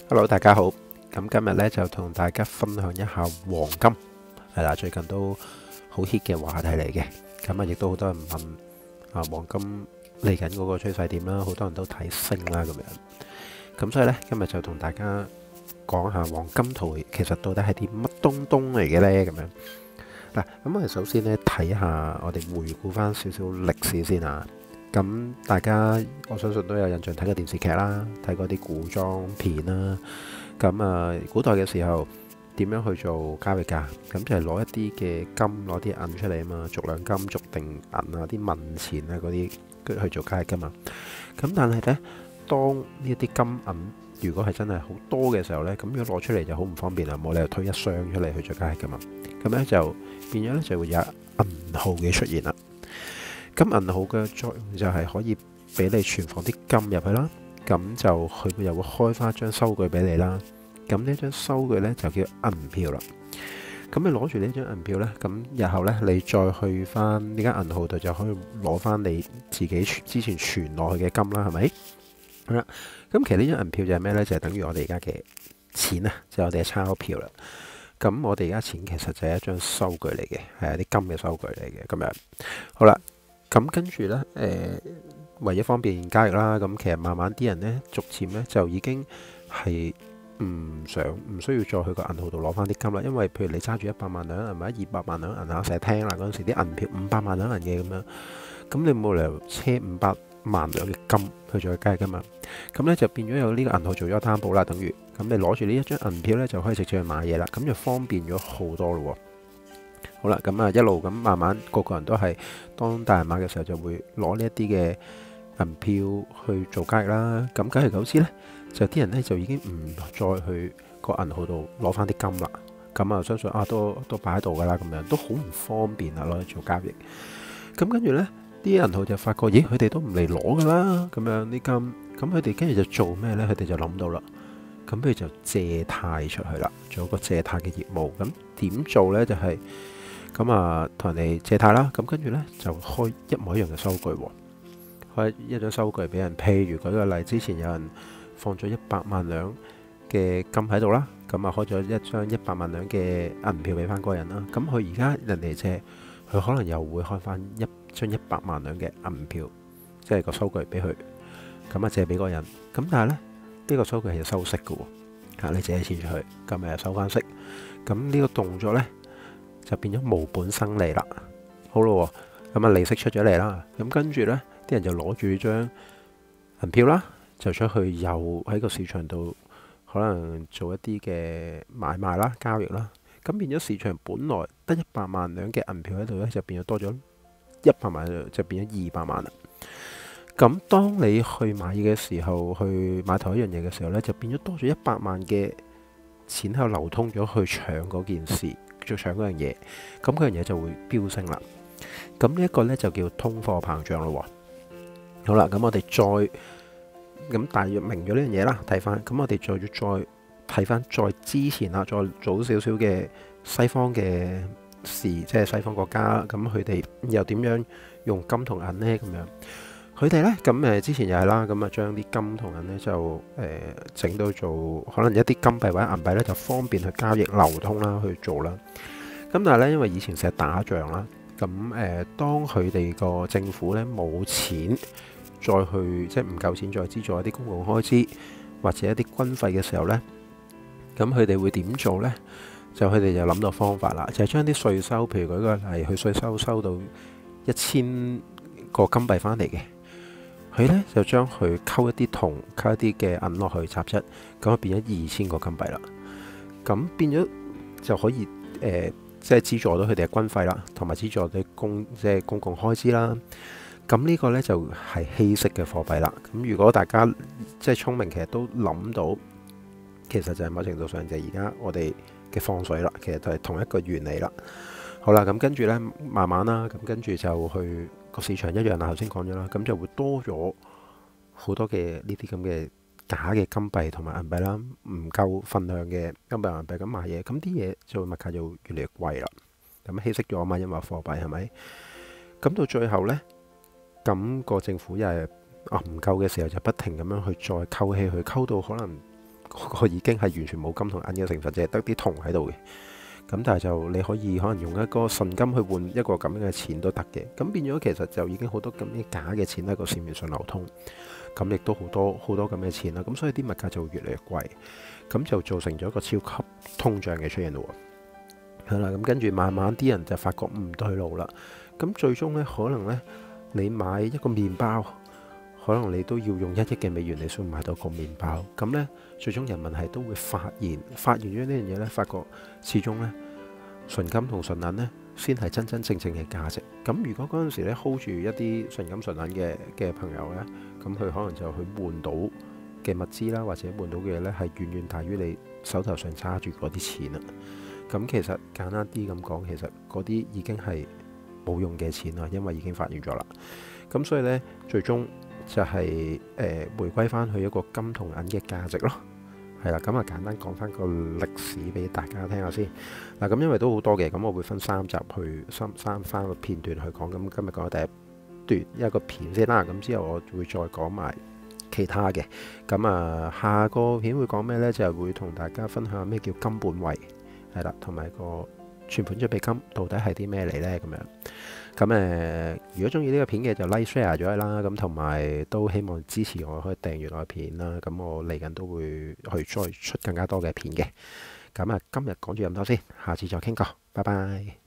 Hello，大家好。咁今日咧就同大家分享一下黃金，係啦，最近都好 hit 嘅話題嚟嘅。咁啊，亦都好多人問黃金嚟緊嗰個趨勢點啦，好多人都睇升啦咁樣。咁所以咧，今日就同大家講下黃金圖其實到底係啲乜東東嚟嘅咧咁樣。嗱，咁我哋首先咧睇下，我哋回顧翻少少歷史先啊。咁大家我相信都有印象睇過電視劇啦，睇過啲古裝片啦。咁古代嘅時候點樣去做交易㗎？咁就係攞一啲嘅金，攞啲銀出嚟啊嘛，逐兩金、逐定銀啊，啲文錢啊嗰啲去做交易㗎嘛。咁但係呢，當呢一啲金銀如果係真係好多嘅時候呢，咁如果攞出嚟就好唔方便啦，冇理由推一箱出嚟去做交易㗎嘛。咁呢就變咗呢，就會有銀號嘅出現啦。咁銀號嘅作用就係可以俾你存放啲金入去啦，咁就佢又會開翻張收據俾你啦。咁呢張收據呢，就叫銀票啦。咁你攞住呢張銀票呢，咁日後呢，你再去翻呢間銀號度就可以攞翻你自己之前存落去嘅金啦，係咪？好啦，咁其實呢張銀票就係咩呢？就係等於我哋而家嘅錢啊，就係我哋嘅鈔票啦。咁我哋而家錢其實就係一張收據嚟嘅，係一啲金嘅收據嚟嘅咁樣。好啦。咁跟住呢，為咗方便交易啦，咁其實慢慢啲人呢，逐漸呢就已經係唔需要再去個銀號度攞翻啲金啦。因為譬如你揸住100萬兩銀或者200萬兩銀啊，成日聽啦嗰陣時啲銀票500萬兩銀嘅咁樣，咁你冇理由車500萬兩嘅金去做交易噶嘛。咁呢就變咗有呢個銀號做咗擔保啦，等於咁你攞住呢一張銀票呢，就可以直接去買嘢啦，咁就方便咗好多咯喎。好啦，咁一路咁慢慢個人都係當大人買嘅時候就會攞呢一啲嘅銀票去做交易啦。咁久而久之呢，就啲人呢就已經唔再去個銀號度攞翻啲金啦。咁相信都擺喺度噶啦，咁樣都好唔方便啊，攞去做交易。咁跟住呢啲銀號就發覺，咦，佢哋都唔嚟攞噶啦，咁樣啲金，咁佢哋跟住就做咩呢？佢哋就諗到啦，咁佢就借貸出去啦，做一個借貸嘅業務。咁點做呢？就係同人哋借貸啦，咁跟住呢，就開一模一樣嘅收據喎，開一張收據俾人。譬如舉個例，之前有人放咗100萬兩嘅金喺度啦，咁開咗一張100萬兩嘅銀票俾翻嗰個人啦。咁佢而家人哋借，佢可能又會開翻一張100萬兩嘅銀票，即係個收據俾佢，咁借俾嗰個人。咁但係呢，呢個收據係要收息嘅喎，你借錢出去，咁咪又收翻息。咁呢個動作呢，就變咗無本生利啦。好咯，咁利息出咗嚟啦。咁跟住呢，啲人就攞住張銀票啦，就出去又喺個市場度可能做一啲嘅買賣啦、交易啦。咁變咗市場本來得100萬兩嘅銀票喺度呢，就變咗多咗100萬，就變咗200萬啦。咁當你去買嘢嘅時候，去買同一樣嘢嘅時候呢，就變咗多咗100萬嘅錢喺度流通咗去搶嗰件事。做搶嗰樣嘢，咁嗰樣嘢就會飆升啦。咁呢一個呢，就叫通貨膨脹咯。好啦，咁我哋再咁大約明咗呢樣嘢啦，睇翻，咁我哋再睇翻再之前啦，再早少少嘅西方嘅事，即係西方國家，咁佢哋又點樣用金同銀呢？咁樣佢哋呢，咁之前又係啦，咁將啲金同銀呢，就整到做可能一啲金幣或者銀幣呢，就方便去交易流通啦，去做啦。咁但係呢，因為以前成日打仗啦，咁當佢哋個政府呢冇錢再去，即係唔夠錢再資助一啲公共開支或者一啲軍費嘅時候呢，咁佢哋會點做呢？就佢哋就諗到方法啦，就係將啲稅收，譬如舉個例，佢稅收到1000個金幣翻嚟嘅。佢呢就將佢溝一啲銅，溝一啲嘅銀落去雜質，咁就變咗2000個金幣啦。咁變咗就可以即係資助到佢哋嘅軍費啦，同埋資助啲即係公共開支啦。咁呢個呢就係稀釋嘅貨幣啦。咁如果大家即係聰明，其實都諗到，其實就係某程度上就係而家我哋嘅放水啦。其實就係同一個原理啦。好啦，咁跟住呢，慢慢啦，咁跟住就去個市場一樣啦。頭先講咗啦，咁就會多咗好多嘅呢啲咁嘅假嘅金幣同埋銀幣啦，唔夠份量嘅金幣銀幣咁買嘢，咁啲嘢就會物價就越嚟越貴啦。咁稀釋咗啊嘛，因為貨幣係咪？咁到最後呢，個政府又係唔夠嘅時候，就不停咁樣去再溝氣，去溝到可能嗰個已經係完全冇金同銀嘅成分，淨係得啲銅喺度嘅。咁但係就你可以可能用一個純金去換一個咁樣嘅錢都得嘅。咁變咗其實就已經好多咁嘅假嘅錢喺個市面上流通，咁亦都好多咁嘅錢啦。咁所以啲物價就會越嚟越貴，咁就造成咗一個超級通脹嘅出現咯。係啦，咁跟住慢慢啲人就發覺唔對路啦。咁最終呢，可能呢，你買一個麵包，可能你都要用1億嘅美元你先買到個麵包。咁呢，最終人民係都會發現咗呢樣嘢呢，發覺始終呢，純金同純銀呢先係真真正正嘅價值。咁如果嗰陣時呢 hold 住一啲純金純銀嘅朋友呢，咁佢可能就去換到嘅物資啦，或者換到嘅嘢呢，係遠遠大於你手頭上揸住嗰啲錢啦。咁其實簡單啲咁講，其實嗰啲已經係冇用嘅錢啦，因為已經發現咗啦。咁所以呢，最終就係回歸翻去一個金同銀嘅價值咯。係啦，咁啊簡單講翻個歷史俾大家聽下先。嗱，咁因為都好多嘅，咁我會分3集去三個片段去講。咁今日講第一段一個片先啦，咁之後我會再講埋其他嘅。咁啊，下個片會講咩呢？就係會同大家分享咩叫金本位。係啦，同埋個存款準備金到底係啲咩嚟呢？咁樣咁如果中意呢個片嘅就 like share 咗佢啦。咁同埋都希望支持我，可以訂閱我嘅片啦。咁我嚟緊都會去再出更加多嘅片嘅。咁今日講住咁多先，下次再傾過，拜拜。